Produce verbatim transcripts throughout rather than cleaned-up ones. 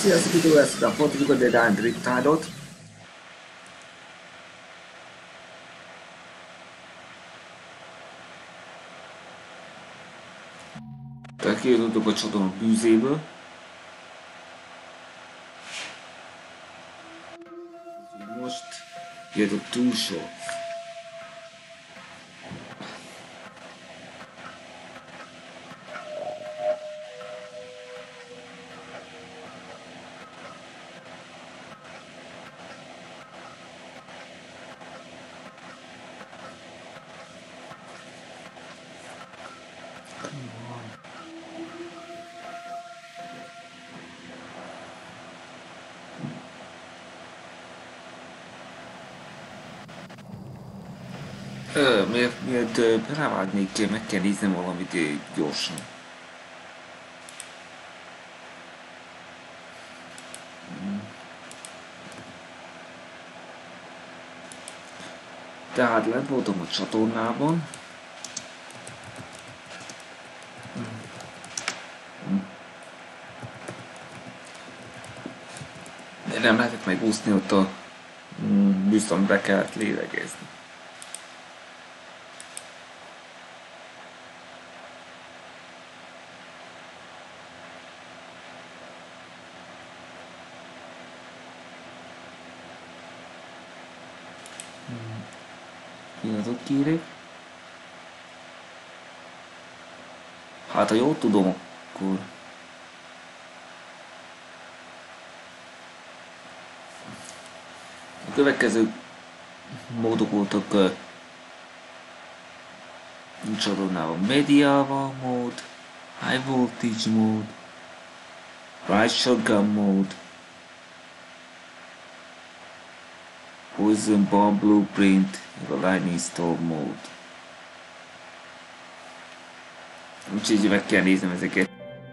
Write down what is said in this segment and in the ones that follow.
Sziasztok, üdvözlök a Fortnite Design Riptide-ot. Tehát kijutottuk a csatorna bűzéből. Most jött a túlsó. Ö, miért, miért rávágnék, meg kell néznem valamit gyorsan. Tehát lent voltam a csatornában. De nem lehetett megúszni ott a viszont be kellett lélegezni. Pillanatot kérek. Hát ha jól tudom, akkor a következő módok voltak a csatornában: Mediával mód, High Voltage mód, Right Shotgun mód, Poison Bomb Blueprint, a Lightning Storm mód. Úgyhogy meg kell néznem ezeket.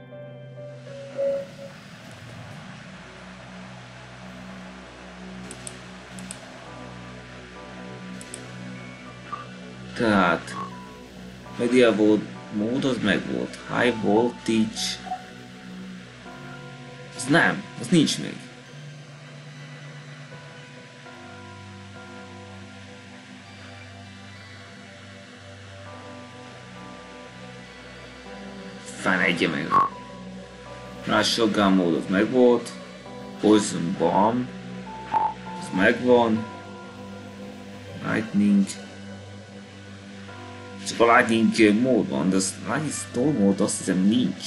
Tehát Mediával mód az meg volt. High Voltage az nem, az nincs még. Fán egye meg. Right Shotgun mód az meg volt. Poison Bomb az megvan. Lightning. Csak a Lightning mód van, de a Lightning Storm mód azt hiszem nincs.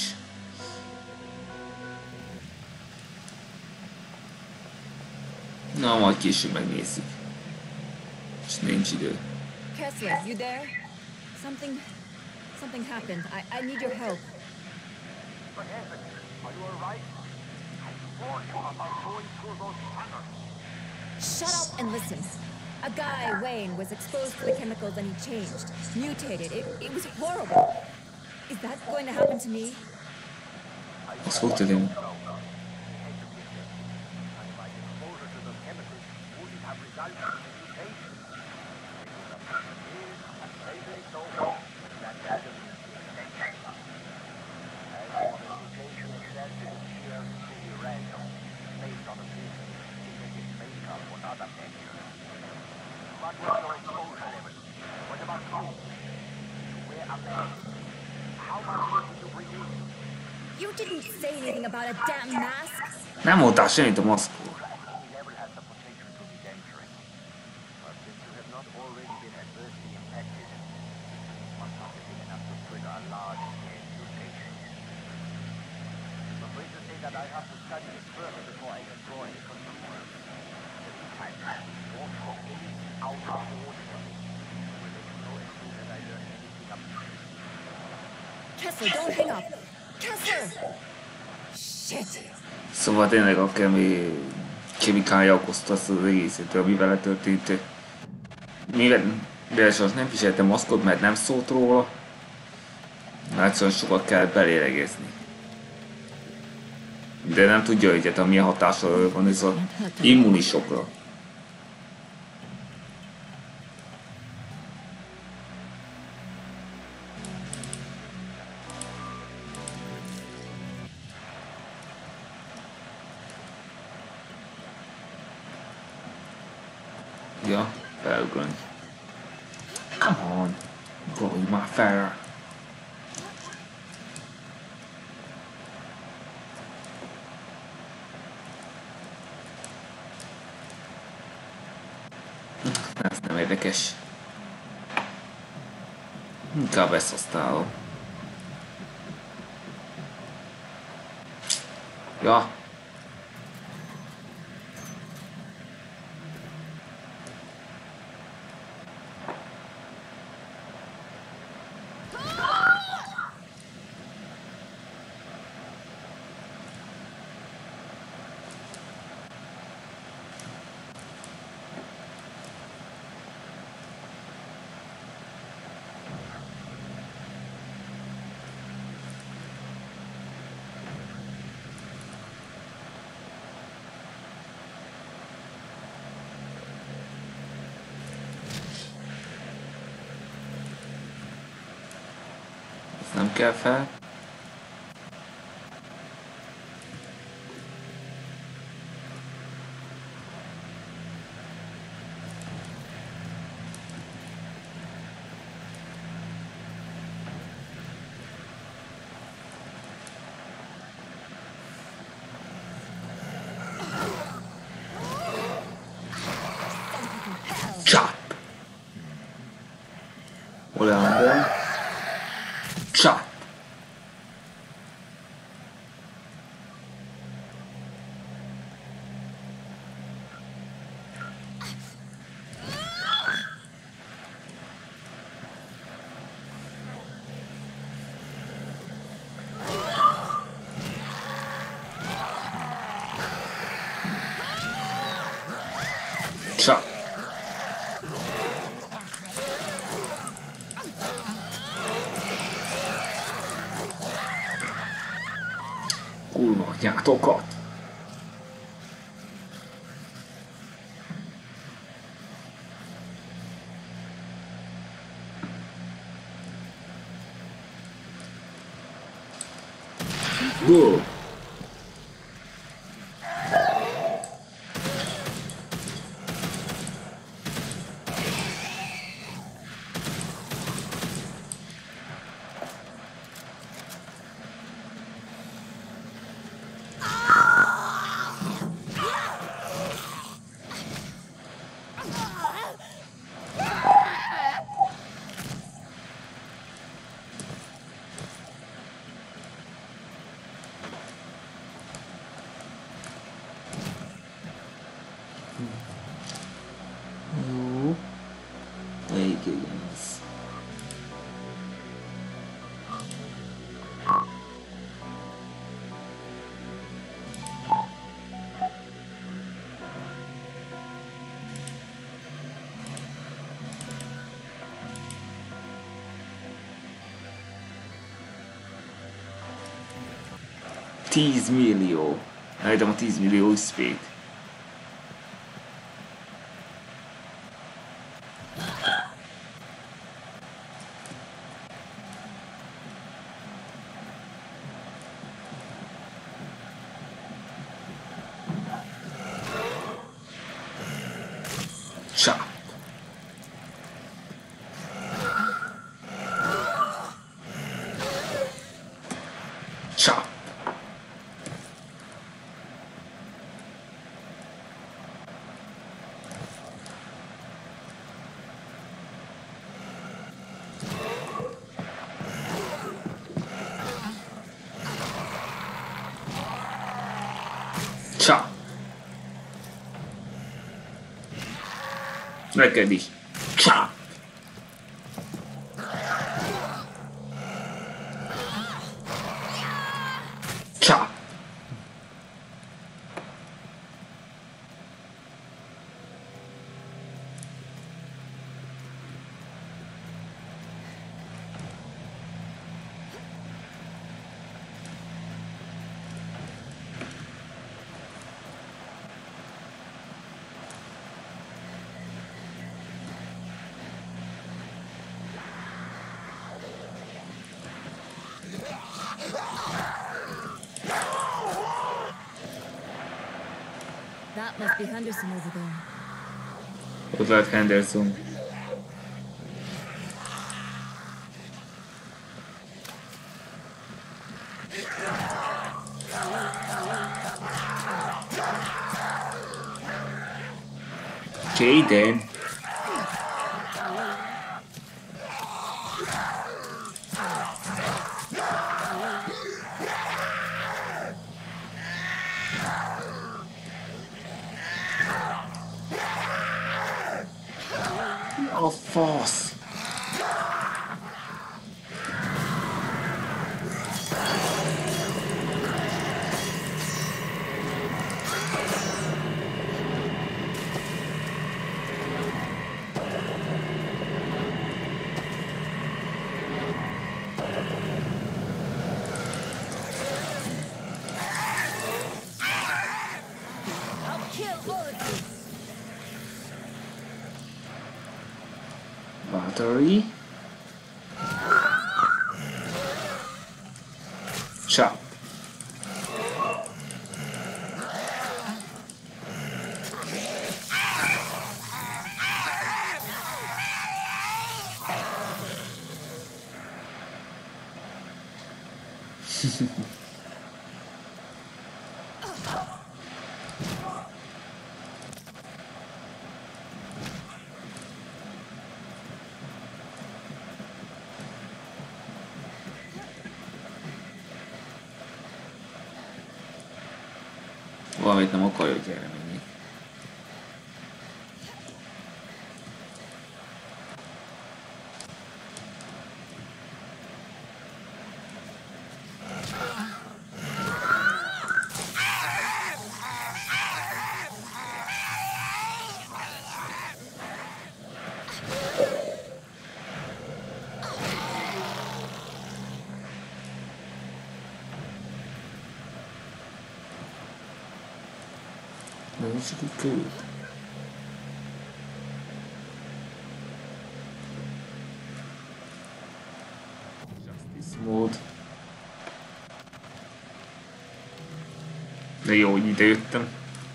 Na, majd később megnézzük. És nincs idő. Kessler, you there? Something... Something happened. I, I need your help. For heavens, are you alright? I warned you about going through those tunnels. Shut up and listen. A guy, Wayne, was exposed to the chemicals and he changed. Mutated. It, it was horrible. Is that going to happen to me? Azt fog tudni. You didn't say anything about a damn mask. Nem mondtál semmit a maszkról. Kessler, don't hang up. Kessler! Shit! Szóval tényleg a kemi... kemikája okozta azt az egészet, ami vele történt. Mivel de sajnos nem viseltem maszkot, mert nem szólt róla. Mert szóval sokat kell belélegezni. De nem tudja, hogy hát, milyen hatással van ez az immunisokra. Ja, felugrani. Come on! Gondolj már fel! Ez nem érdekes. Inkább ezt használom. Ja. Nem kell fel. Chop! Oleandon. Chop! Chop! Kurvanyátokat! Whoa! Jó. Melyik igen ez? tíz millió. Elhagyom a tíz millió üszpét. Chop. Chop. Chop. Neked is. Chop. Chop. That must be Henderson over there. Ott lehet Henderson. Jaden. A fasz. I'll kill all of you. Battery. Chop. Valamit nem akar, hogy erre menjék. Nem is sikerült. Justice mód. De jó, hogy ide jöttem.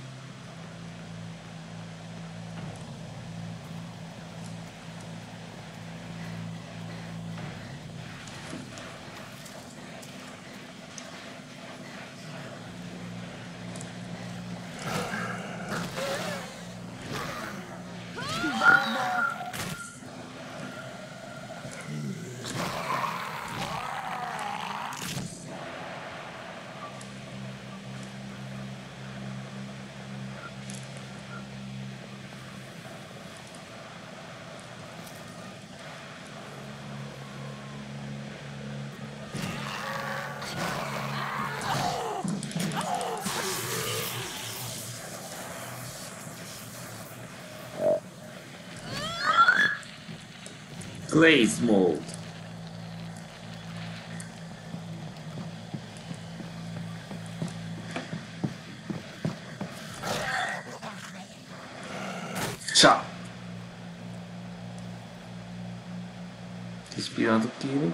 Glaze mode. Csá! tíz pillanatot kérünk.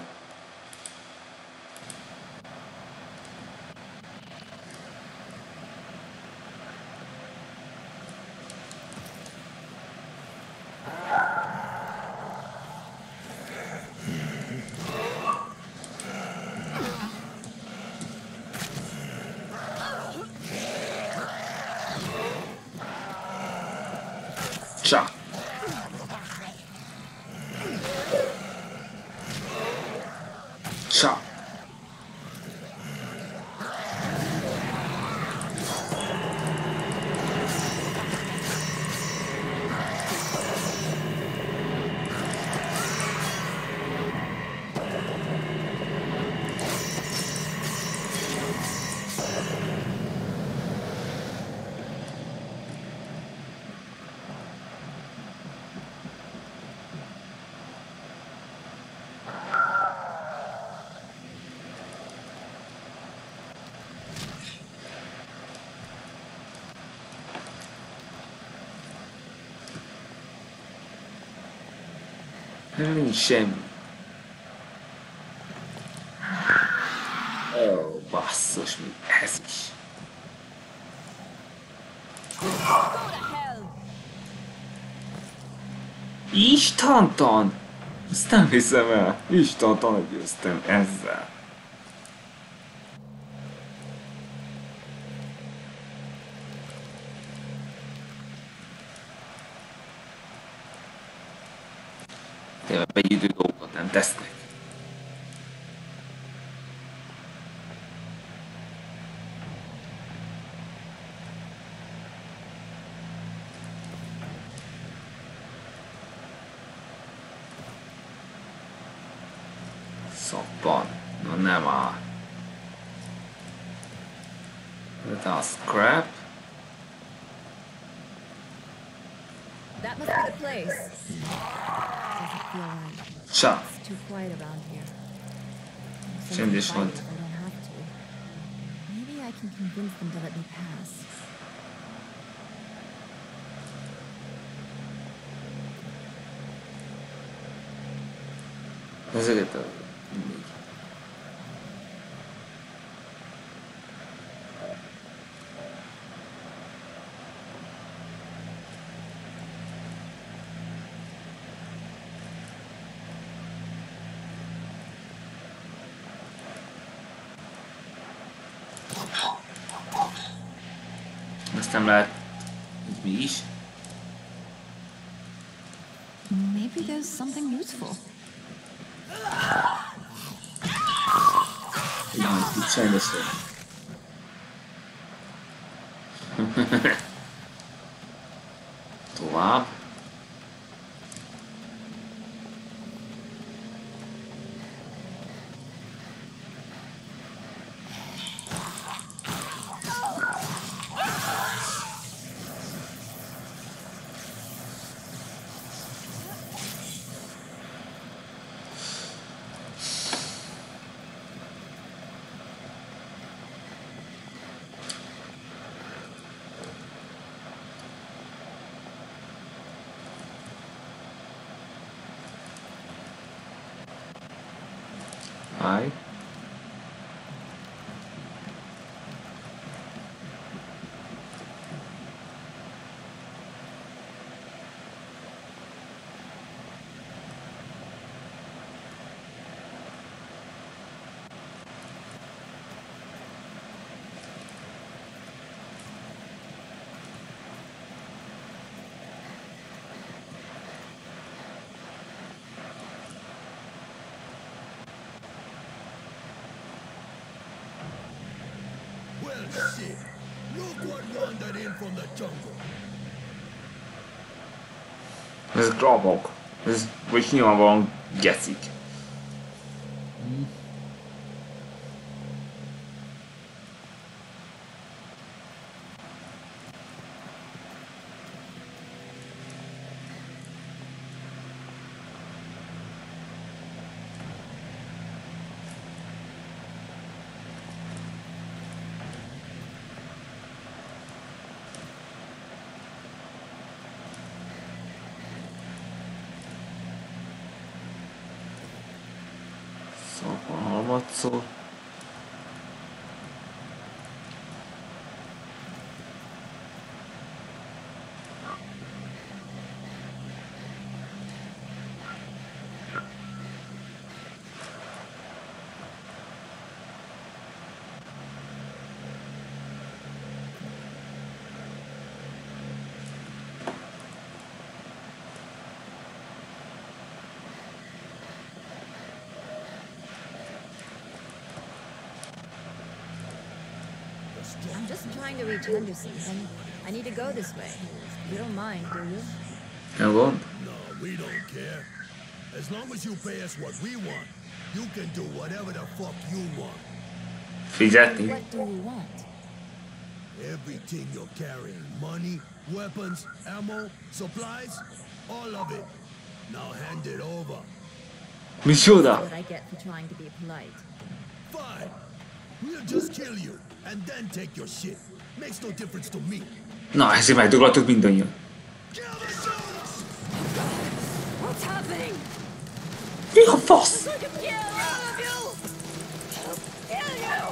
Csá! Csá! Nincs semmi. Ó, basszus, mi ez is. Go to hell. Istantan! Ezt nem hiszem el. Istantan győztem ezzel. Tényleg begyűjtő dolgokat nem tesznek. Szappan. Na nem áll. Ez a scrap. That must be the place. Doesn't feel right. Csá. It's too quiet around here. I'm Csendes so volt. excited I don't have to. Maybe I can convince them to let me pass. Ezeket a... Ezt nem lehet... Ez mi is? Maybe there's something useful. Jaj, itt csendes vagy. Tovább. Állj. Well, shit. Look what wandered in from the jungle. Ez grabok. Ez vagy nyilvánvalóan gecik. Szóval harmadszor. I'm just trying to reach Henderson, and I need to go this way. You don't mind, do you? Nem gond? No, we don't care. As long as you pay us what we want, you can do whatever the fuck you want. Fizetni? What do you want? Everything you're carrying. Money, weapons, ammo, supplies, all of it. Now hand it over. Micsoda? What I get for trying to be polite. Fine. We'll just kill you, and then take your shit. Makes no difference to me. Na, ezért megdugoltuk mindannyian. What's happening? Mi a fasz? Look at kill all of you! Kill you!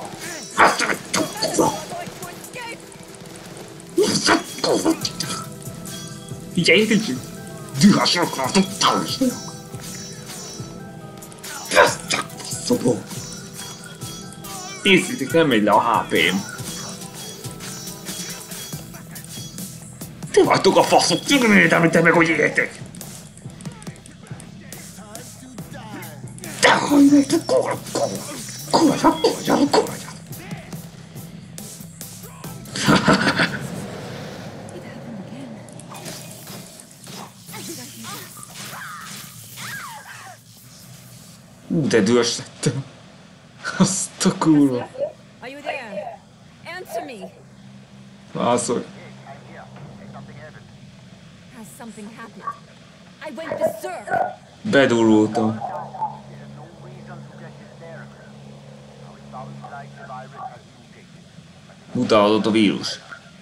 Going to escape! Figyelj, figyelj! Dühös akartok társnak! Ez csak szopó! Nézzétek, nem megy le a há pém! Ti vagytok a faszok, tűnőt, amit te meg hogy éltek! Te hajj meg, te kurva, kurva! Kurva, kurva, kurva! De dühös lettem. Azt a kurva. Are you there? Answer me. Válaszolj. Has something happened? I went berserk. Bedurultam. Mutálódott a vírus.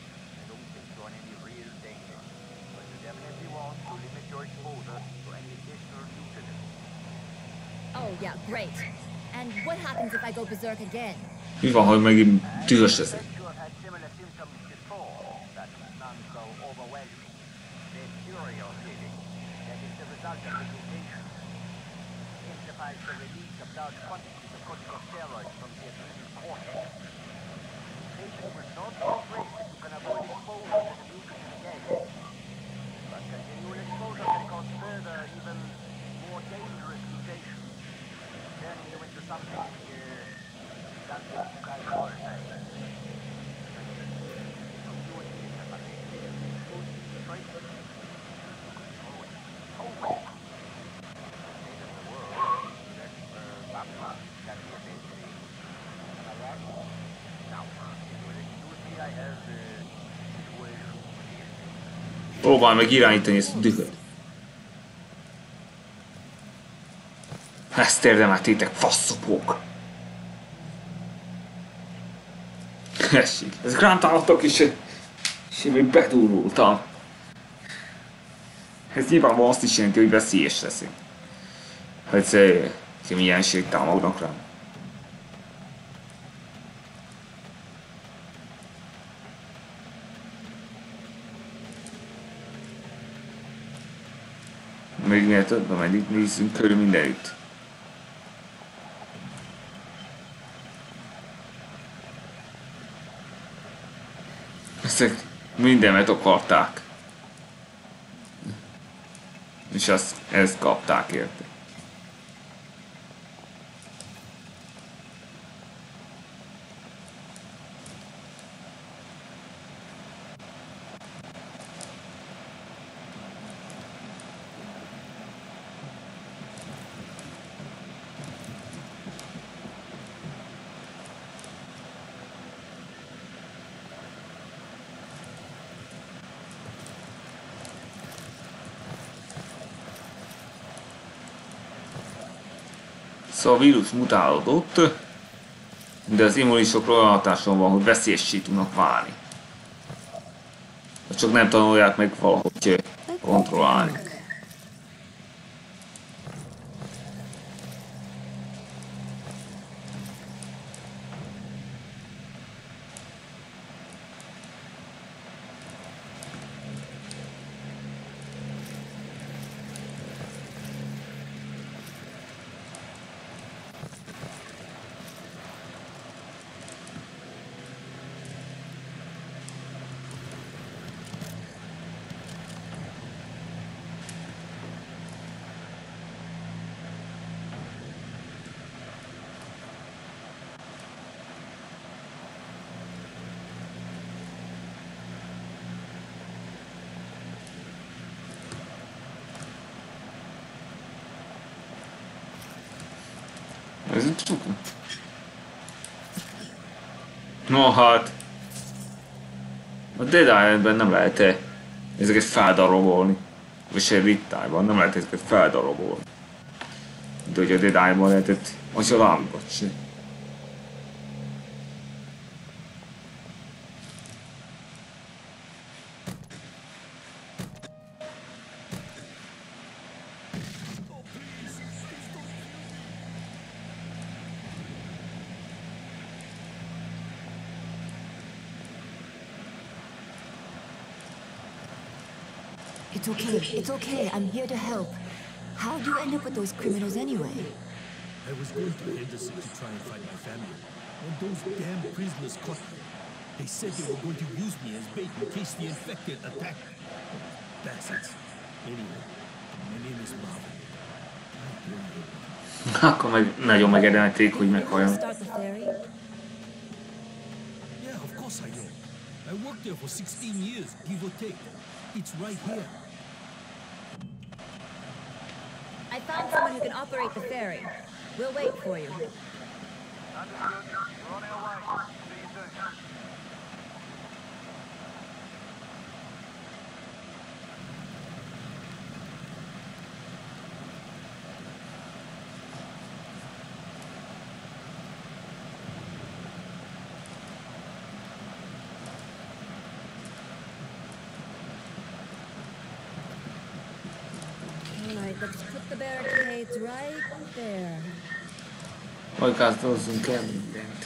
Oh yeah, great. And what happens if I go berserk again? Mi van, hogy megint dühös leszek? Próbálj meg irányítani ezt a dühöt. Ezt érdemeltétek, faszopók! Essék, ezek rám támadtak és, és én még bedurultam. Ez nyilvánvalóan azt is jelenti, hogy veszélyes leszek. Hogy milyenségek támadnak rám. Még miért több, ameddig nézzünk körül mindenütt. Ezek mindenet akarták. És azt, ezt kapták érte. Szóval a vírus mutálódott, de az immunisokról olyan hatáson van, hogy veszélyessé tudnak válni. Csak nem tanulják meg valahogy kontrollálni. Ez itt csukva. No hát. A Dead Islandben nem lehet -e ezeket feldarabolni. Vagy se Rittájban nem lehet ezeket feldarabolni. De hogy a Dead Islandban lehetett, az a lámbat se. It's okay. It's okay. I'm here to help. How'd you end up with those criminals anyway? I was going to Henderson to try and find my family, when those damn prisoners caught me. They said they were going to use me as bait in case the infected attacked. Bastards. Anyway, my name is Marvin. Akkor meg nagyon megérdemelték, hogy meghalljon. Start the ferry? Yeah, of course I know. I worked there for sixteen years, give or take. It's right here. I found someone who can operate the ferry. We'll wait for you. Understood. We're on our way. See you soon. Alright, let's put the barricades right there. Hajkázdozzunk el mindent.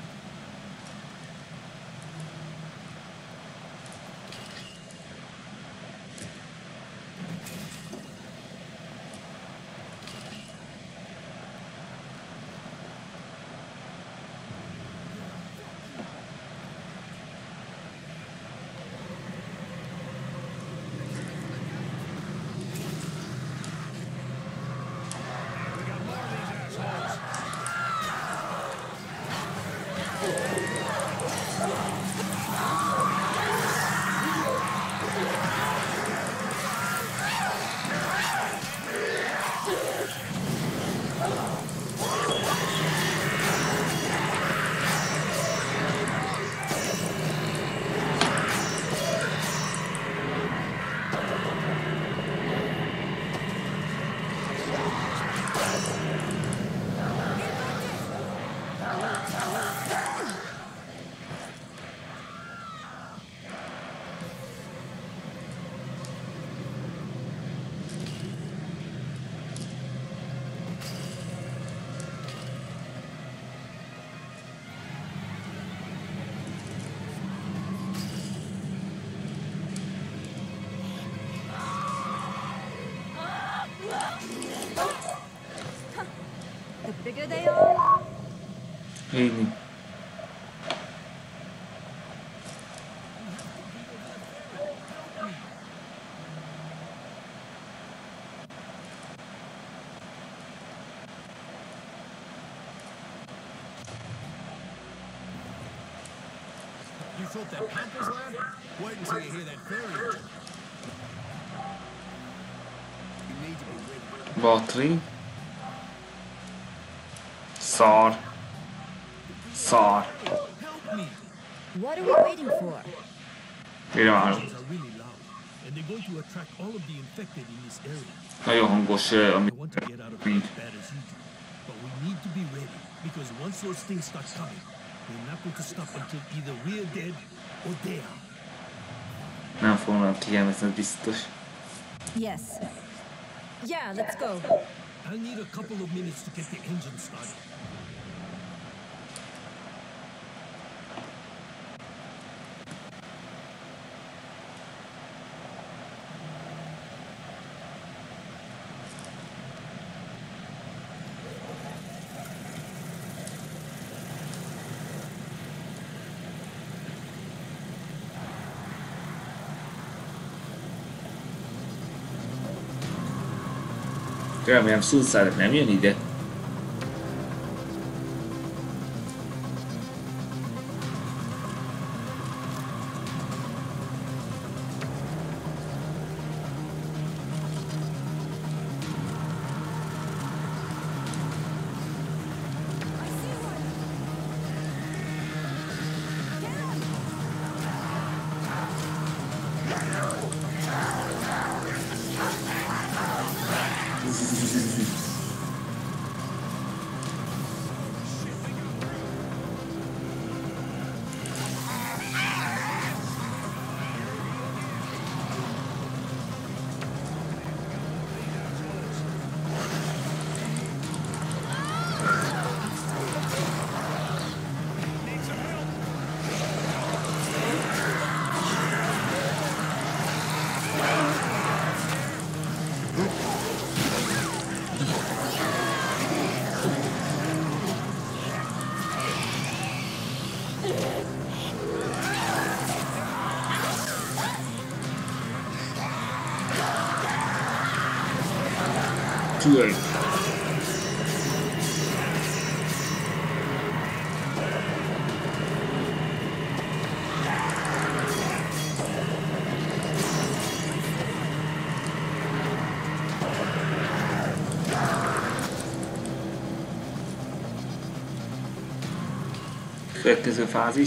The bigger they are, Így. You thought that Pampers land? Wait until you hear that ferry engine. You need to be ready. Battery. Szar. Szar. Help me! what are we waiting for? Mire várunk? Engines are really loud, and they're going to attract all of the infected in this area. Nagyon hangos, eh, I amit want to get out of here mind. as bad as you do, but we need to be ready, because once those things start coming, we're not going to stop until either we're dead or they are. Nem fognak kijelmezni, ez biztos. Yes. Yeah, let's go. I'll need a couple of minutes to get the engine started. Remélem Suicide nem jön ide. Tűrj! Következő fázis.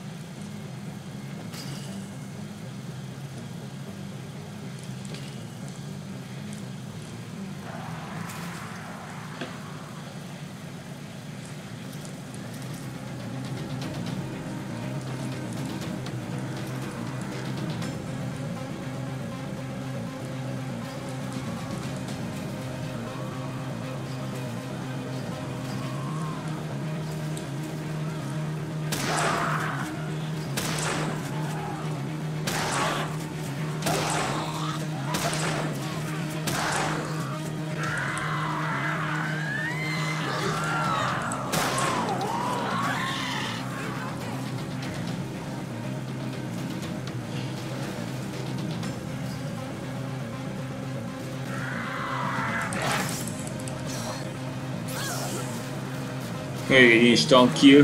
Hey, instant kill.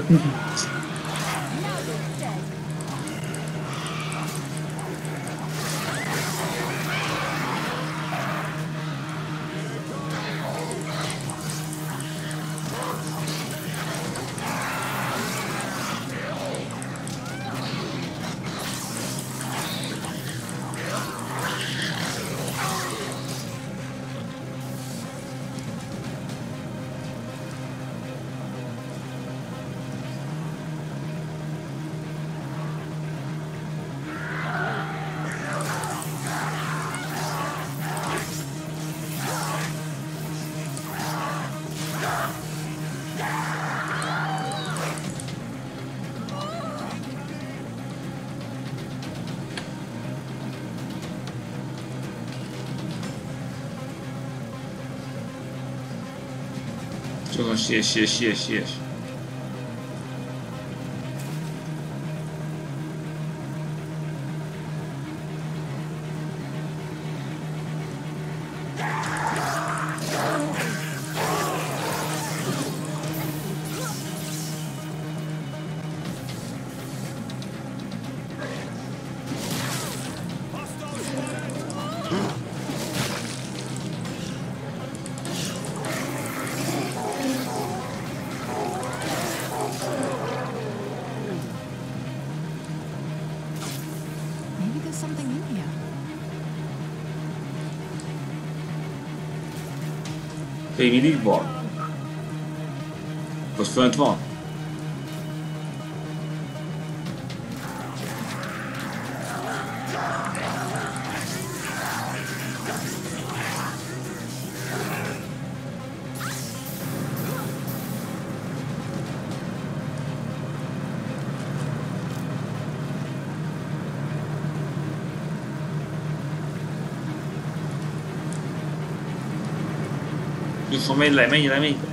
Csak siess, siess, siess, siess. Maybe there's something in here. Még mindig van? Vagy fönt van? Jusson, menj le, menj le, menj le!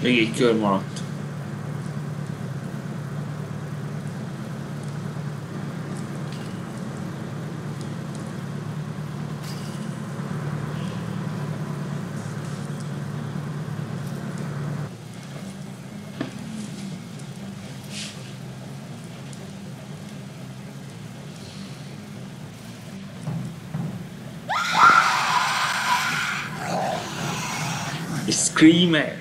Még egy kör maradt. Screamer!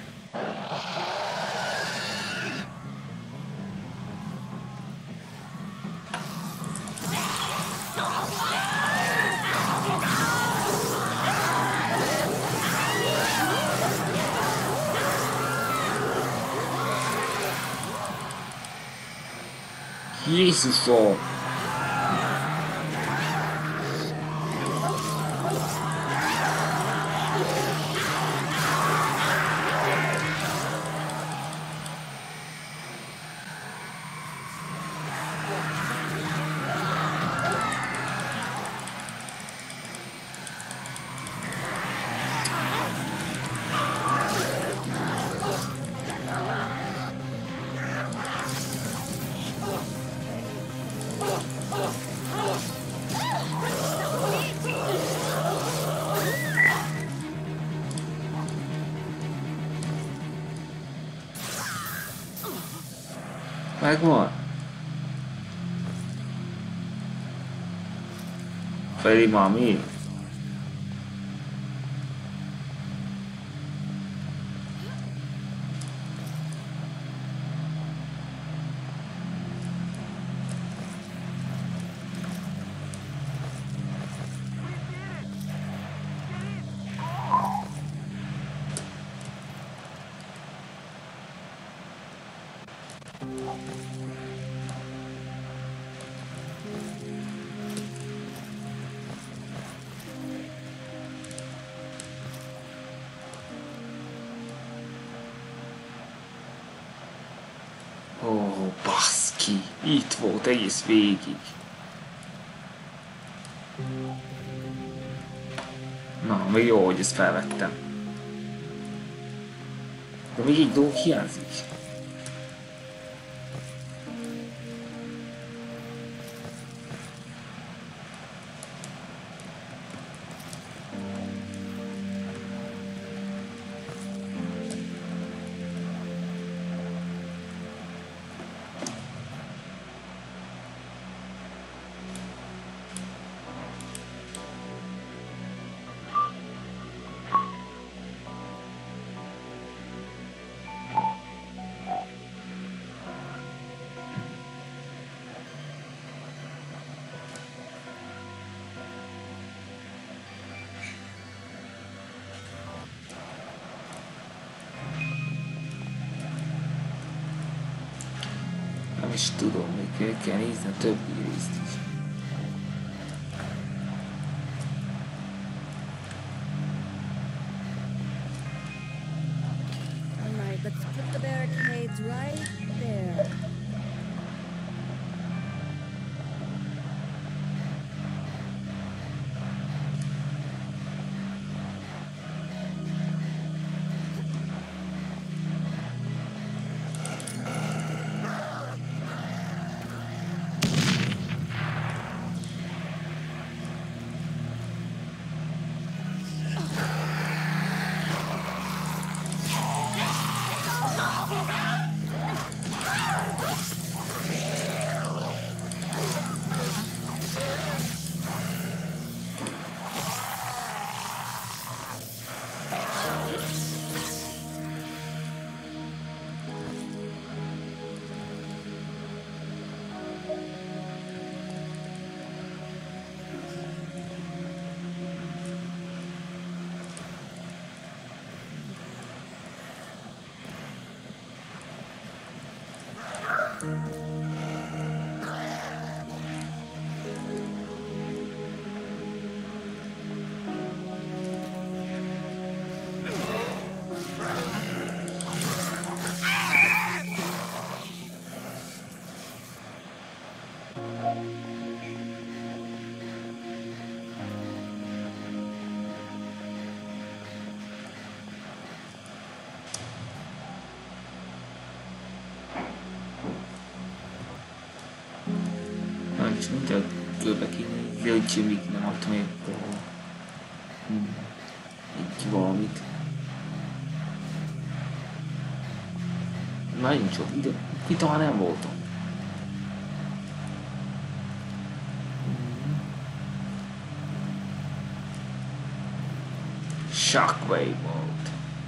Jézusom! Megvan? Freddy Mami? Ó, baszki, itt volt egész végig. Na, még jó, hogy ezt felvettem. De még egy dolog hiányzik. Nem is tudom, még kell, kell nézni a többi részt is. Alright, let's put the barricades right there. mindjárt körbe kéne, de hogy még nem adtam még hmm. Így valamit. Már nincs ott, ide, itt talán nem voltam. Shockwave mode.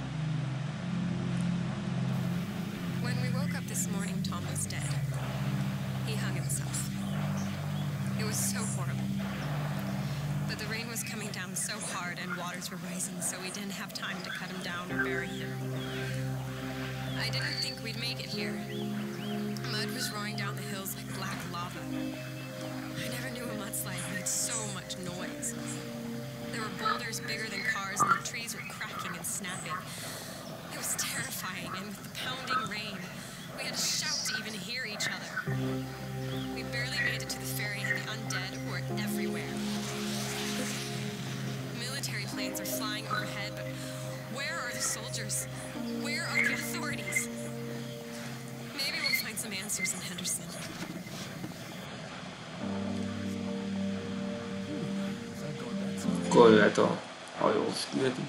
When we woke up this morning, Tom was dead. He hung himself. It was so horrible. But the rain was coming down so hard and waters were rising, so we didn't have time to cut him down or bury him. I didn't think we'd make it here. Mud was roaring down the hills like black lava. I never knew a mudslide made so much noise. There were boulders bigger than cars and the trees were cracking and snapping. It was terrifying, and with the pounding rain, we had to shout to even hear each other. We barely made it to the ferry and the undead were everywhere. Military planes are flying overhead, but where are the soldiers? Where are the authorities? Maybe we'll find some answers in Henderson. Akkor jöhet a hajós küldetés.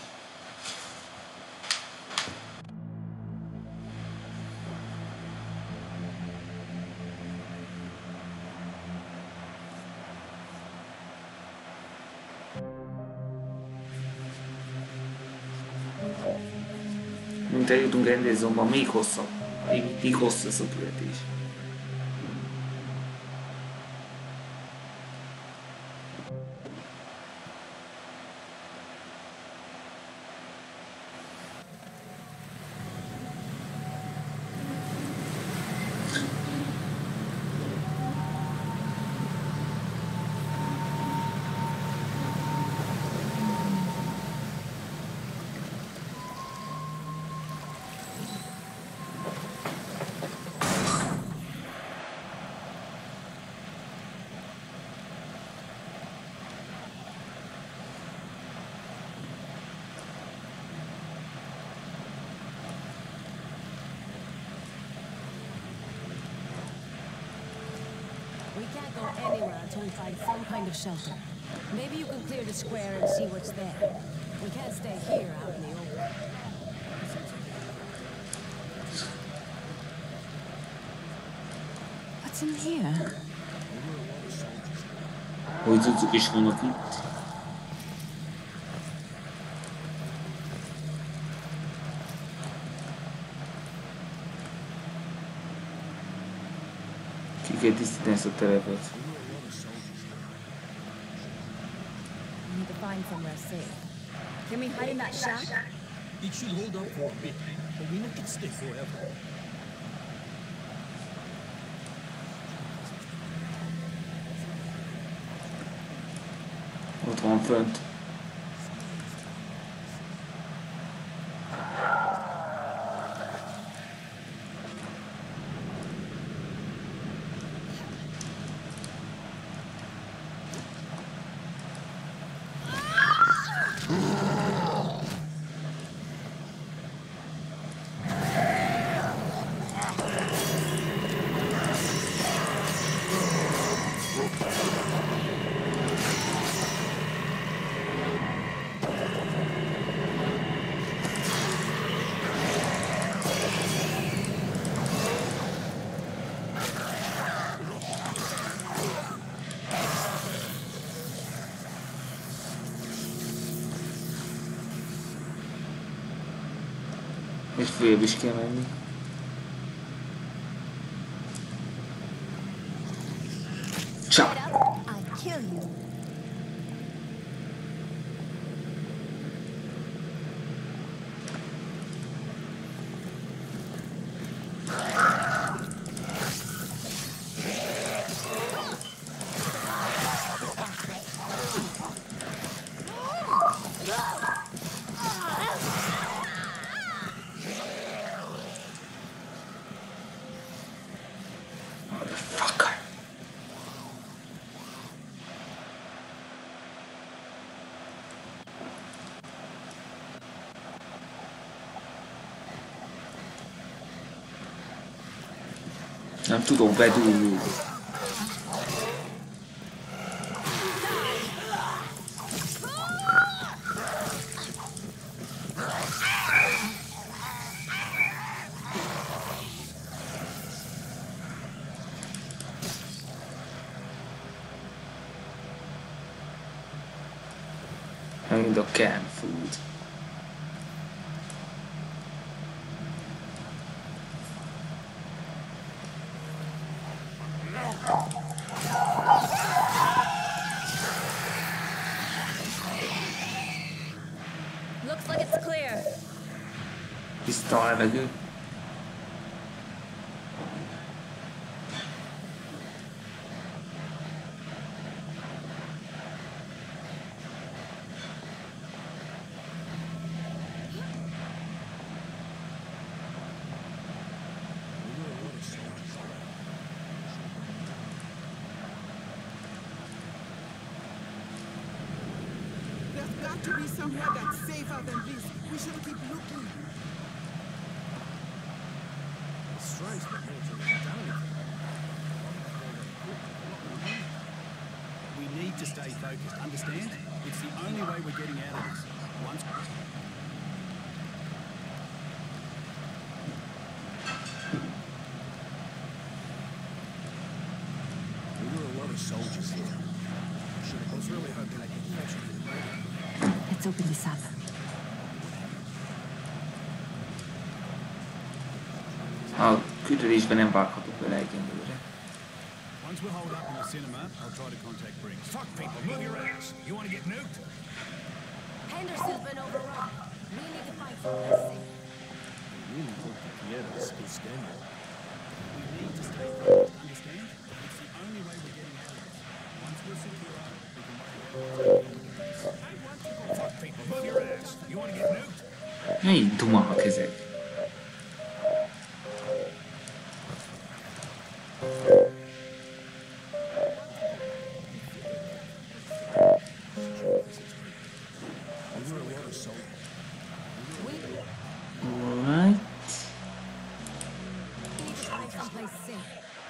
Mint eljutunk Endezonban, még hosszabb. Még, még hosszú lesz a küldetés. We can't go anywhere until we find some kind of shelter. Maybe you can clear the square and see what's there. We can't stay here out in the open. What's in here? Hogy cuccok is vannak itt. Ki kell tisztítani ezt a terepet. We need to find somewhere safe. Can we hide in that shack? It should hold up for a bit, but we won't stay forever. Ott van fönt. És följebb is kell menni. Csá! I'll kill you. Nem tudom bedúlni. Bring the canned food. Looks like it's clear. Tiszta a levegő. There's got to be somewhere that's safer than this. We should keep looking. It's strange that military haven't done anything. We need to stay focused, understand? It's the only way we're getting out of this. Once... There were a lot of soldiers here. Sure, I was really hoping I could catch them. Let's open this up. A küldetésben nem vághatok vele egyenlőre. Once we're holed up in the cinema, I'll try to contact Briggs. Fuck people, move your ass. You want to get nuked? Henderson's been overrun. We need to find somewhere safe. I really hope the Pieta is still standing. We need to stay focused, understand? It's the only way we're getting out of this. Once we're secure, we can worry about I want to go. Fuck people, move your ass. You want to get nuked? Ne így dumának ezek. Alright. We need to find someplace safe.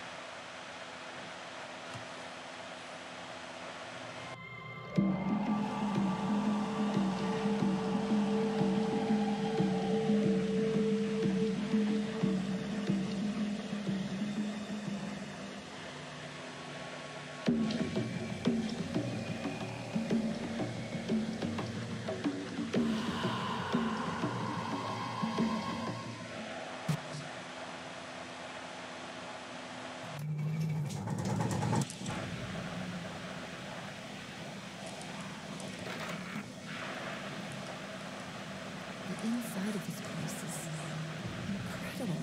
The inside of this place is incredible.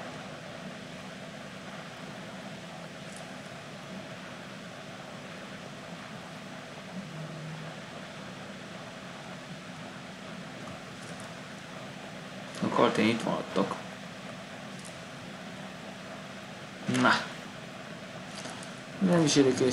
A kartén itt maradtak. Na. Nem is érdekes.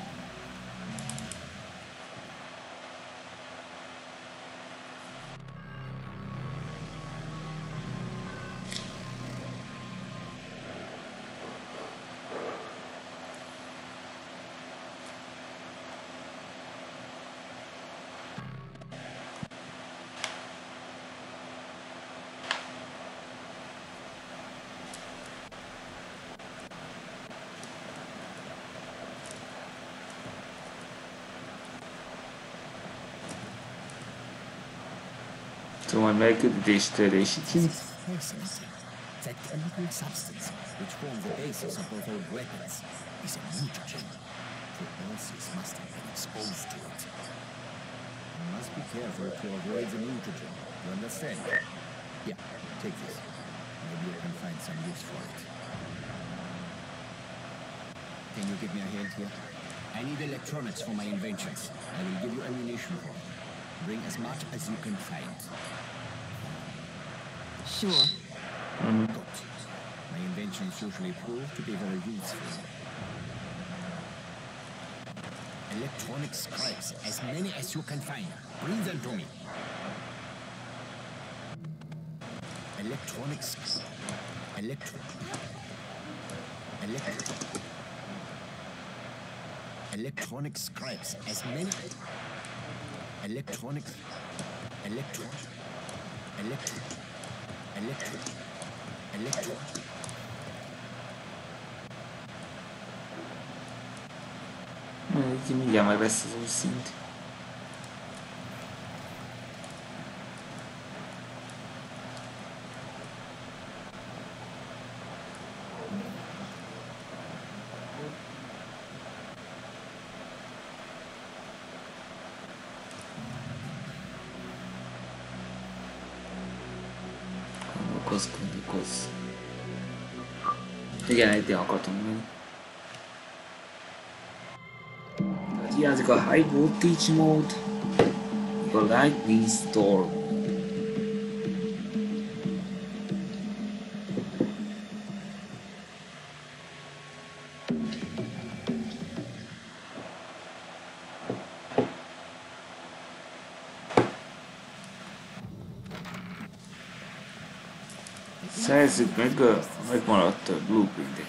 Szóval megküldetés teljesítjük. Fascinating. That chemical substance, which forms the basis of both old weapons, is a mutagen. The Nazis must have been exposed to it. You must be careful to avoid the mutagen. You understand? Yeah, take this. Maybe you can find some use for it. Can you give me a hand here? I need electronics for my inventions. I will give you ammunition for it. Bring as much as you can find. Sure. Good. My inventions usually prove to be very useful. Electronic scripts, as many as you can find. Bring them to me. Electronics. Electro. Electro. Electronic scripts, as many. Electronics. Electro. Electro. Electro. Electro. Mindjárt megvesz az új szint. Kondikoz, kondikoz. Igen, egy akartunk menni. Hiányzik a High Voltage Mode, a Lightning Storm. Szerezzük meg a megmaradt blueprintet.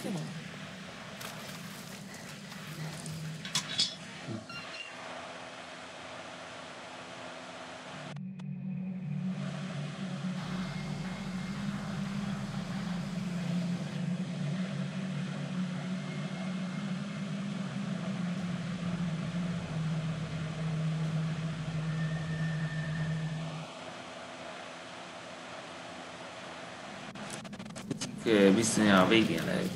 Biztosan a végén lehet.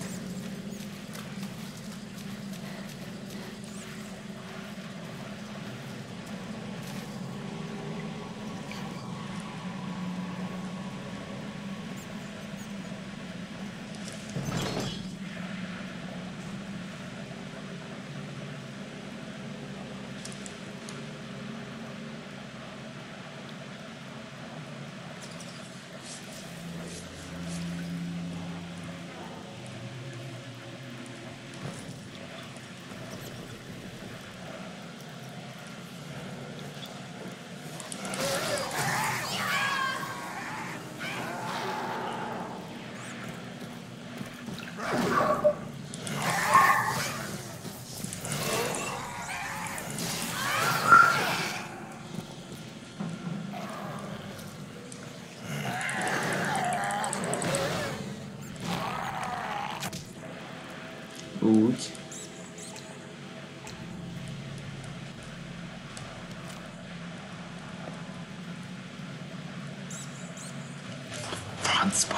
Úgy. Francba.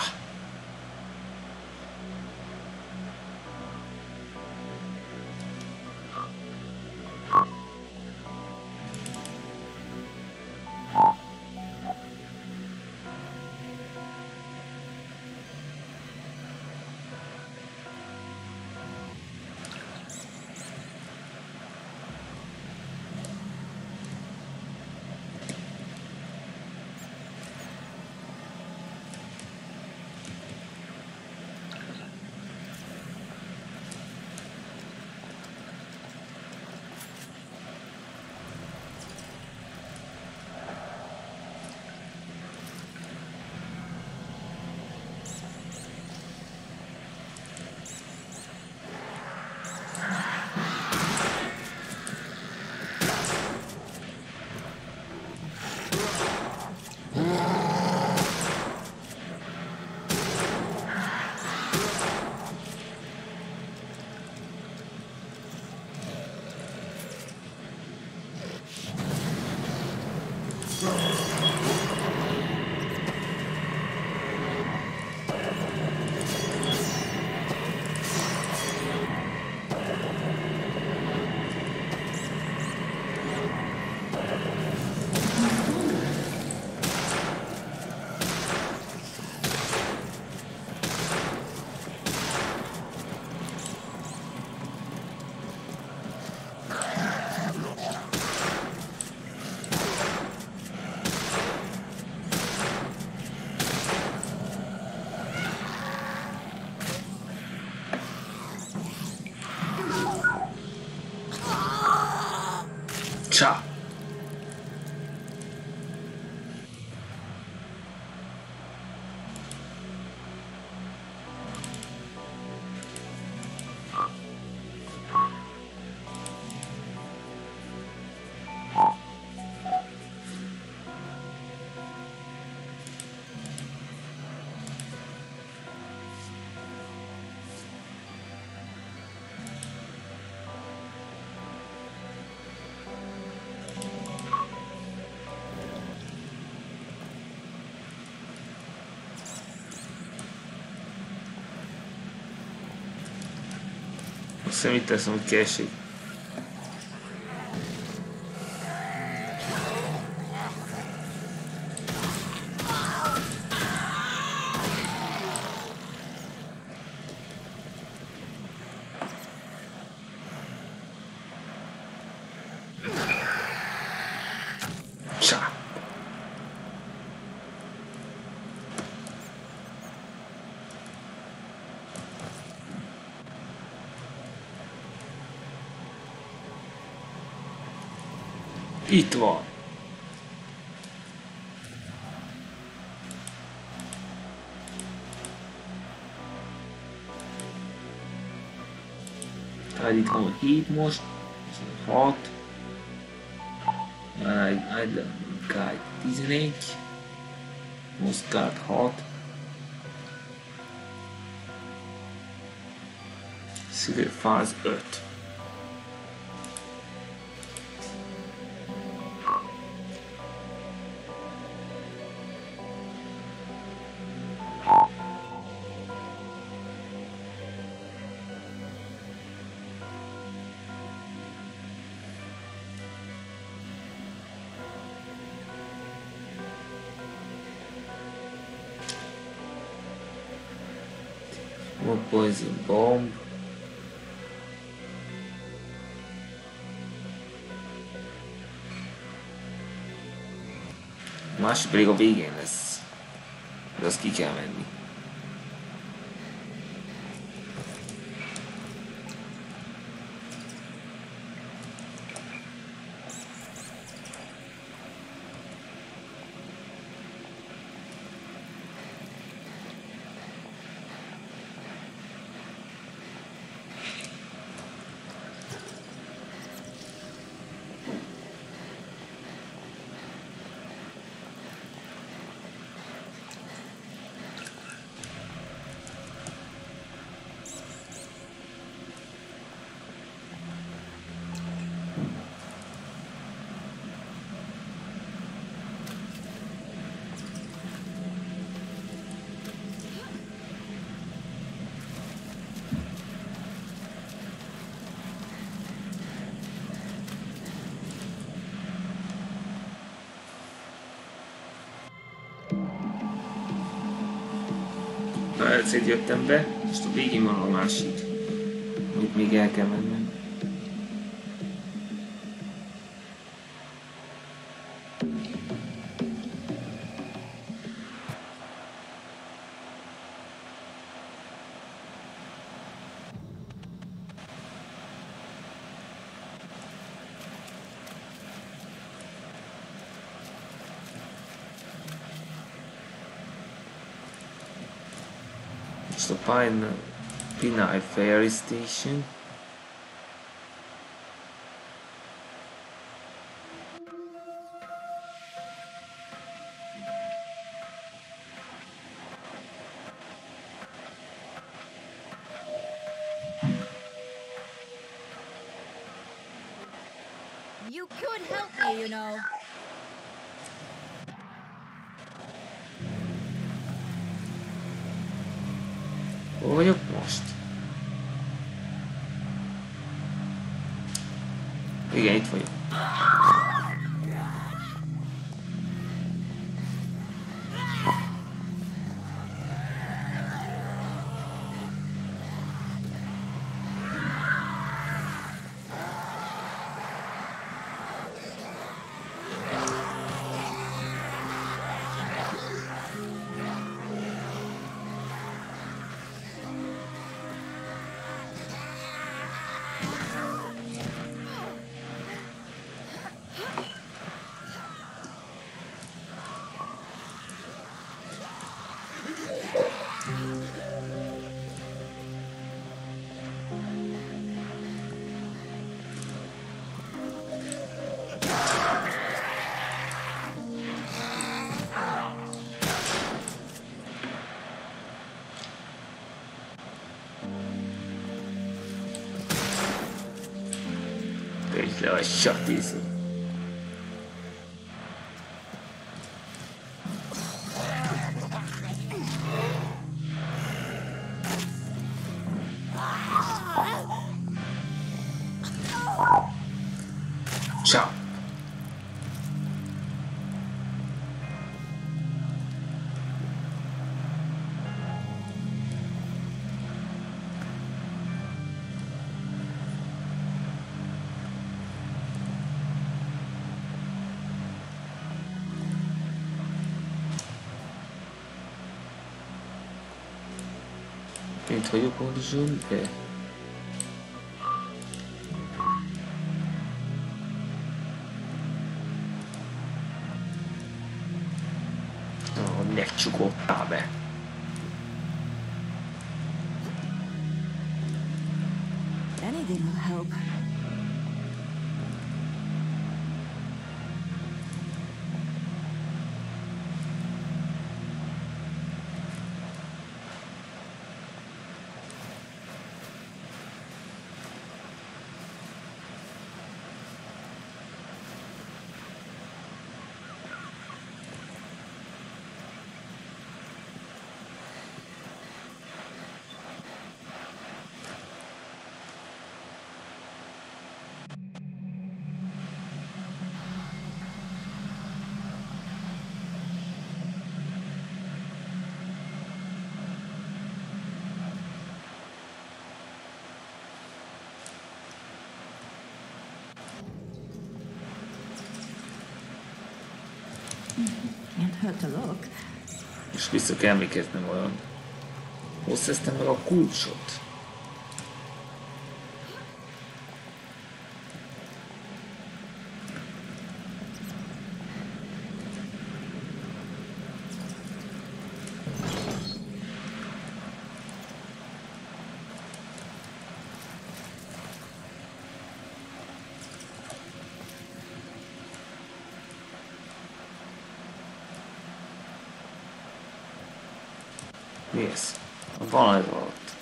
Ciao. Você me testa um cache. Itt van. Tehát itt van hét most, hat, Idle Guide tizenegy, Moscard hat, Szülőfáz öt. More poison bomb. Másik pedig a végén lesz. De azt ki kell menni. Egyszer jöttem be, most a végén van a másik, amit még el kell mennem. It's the Pine Pinai Ferry Station. You could help me, you know. Hol vagyok most? Igen, itt vagyok. Egy le a satízni. Ciao. Itt vagyok horizon, de... be. Anything will help. Can't hurt to look. És vissza kell emlékeznem olyan. Hol szereztem meg a kulcsot? Mi ez? Van ez alatt.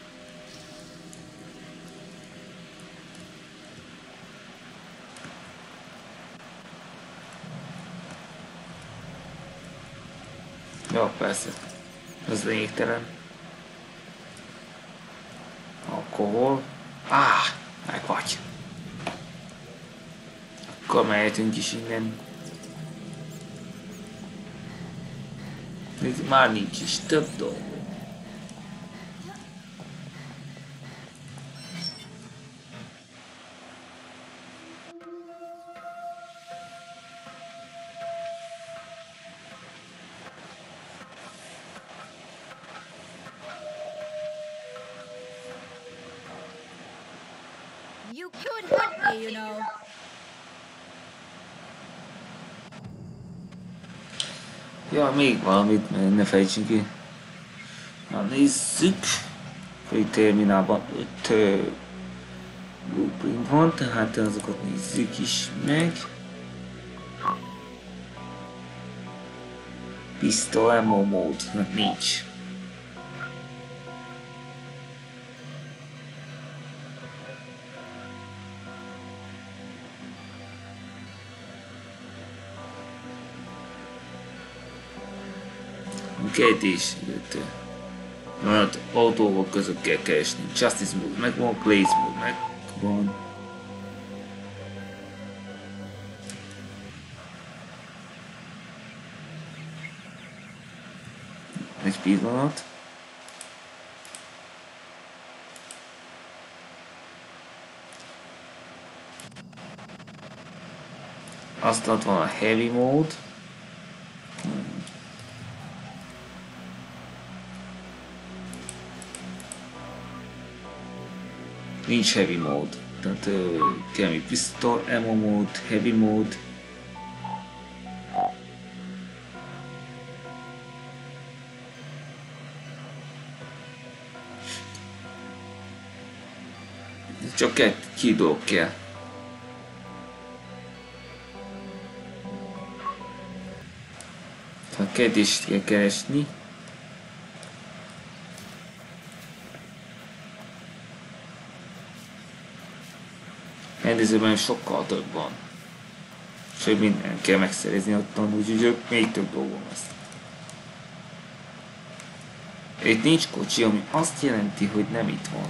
Ja, persze. Ez lényegtelen. Alkohol. Áh, meg vagy. Akkor mehetünk is innen. Itt már nincs is több dolgok. You could help me, you know. Ja, még valamit, ne fejtsünk ki. Na nézzük. Itt terminálban öt uh, blueprint van, tehát azokat nézzük is meg. Pistol ammo mode, hát nincs. Kérdés, olyan autóval között kell keresni. Justice mode megvan, Blaze mode megvan. Egy pillanat. Aztán van a heavy mode. Nincs heavy mode, tehát uh, kell mi pistol, ammo mode, heavy mode. Csak két dolog kell. Tehát kérdést kell keresni. Rendezőben sokkal több van. Sőt, minden kell megszerezni ottan, úgyhogy még több dolgom lesz. Itt nincs kocsi, ami azt jelenti, hogy nem itt van.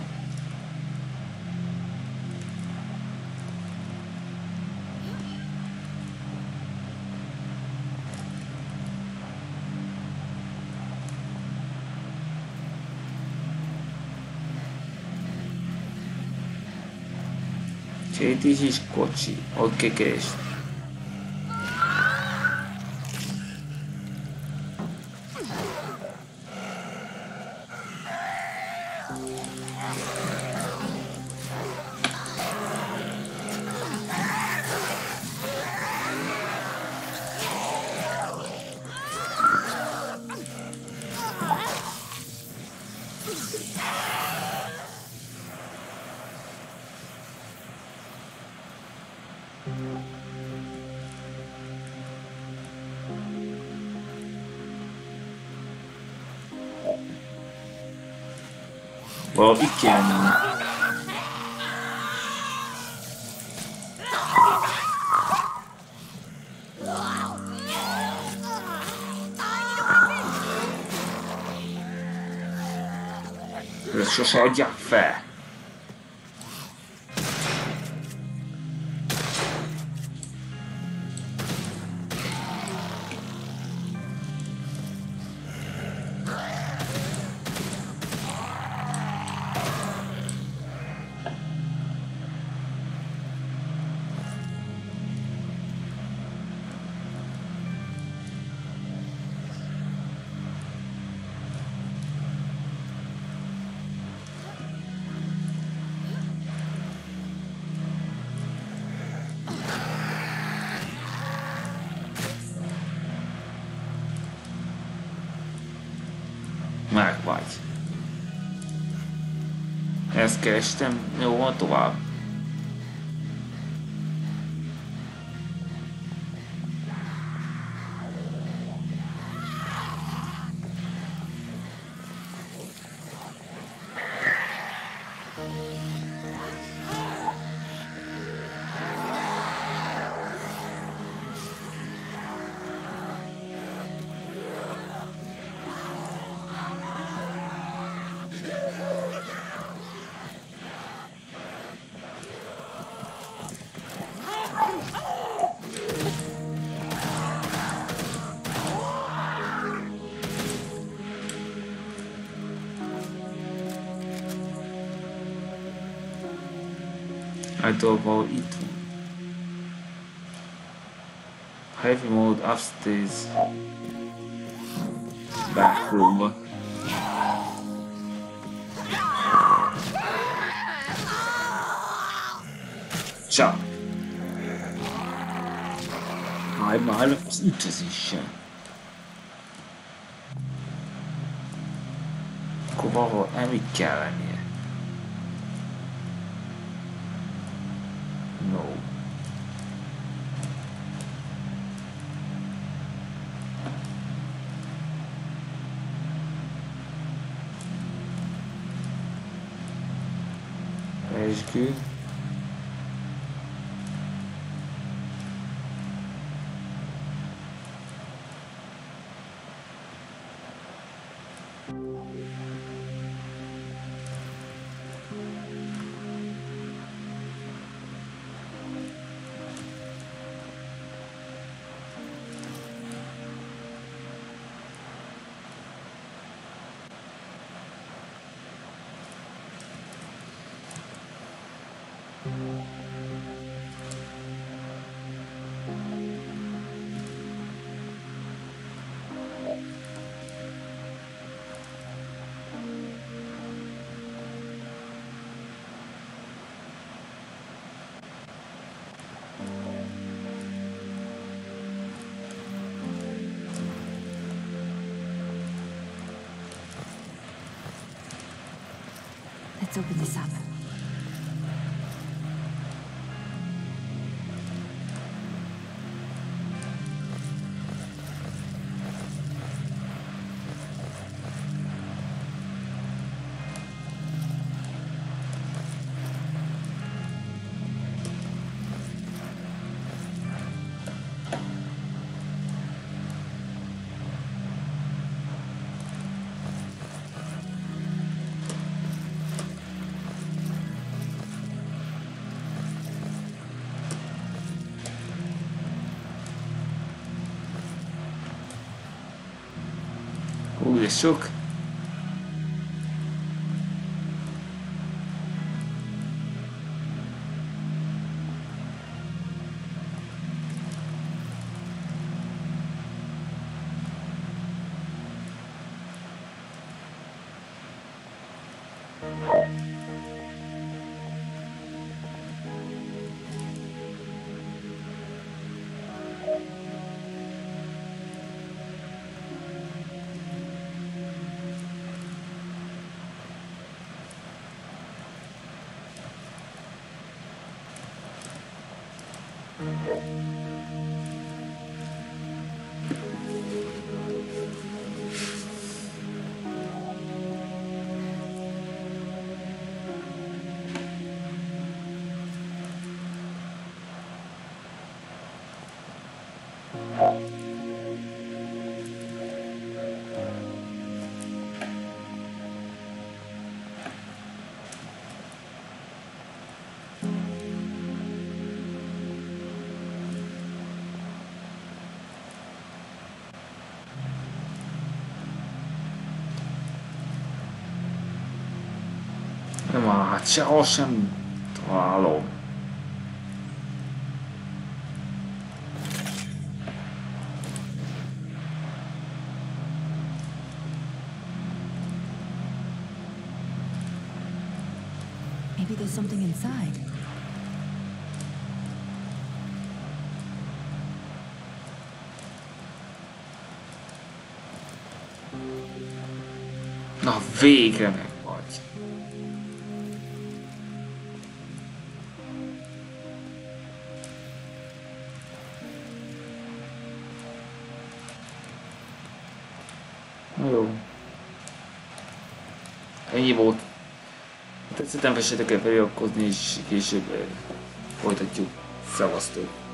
Itt is is kocsi, ott kell keresni. Valahol itt kéne nyomni. Ezt sose adják fel. Meg vagy. Ezt kerestem, jó van tovább. I thought about it. Heavy mode upstairs. Back room. Csak. Állj már az ütözéssel. Akkor valahol elmit kell lennie. No. That's good. Let's open this up. Úgy és sok. Nem, hát sehol sem találom. Maybe there's something inside. Na végre meg vagy. Na jó. Ennyi volt. Tetszettem, vessetek el feliratkozni, és később folytatjuk. Szevasztok!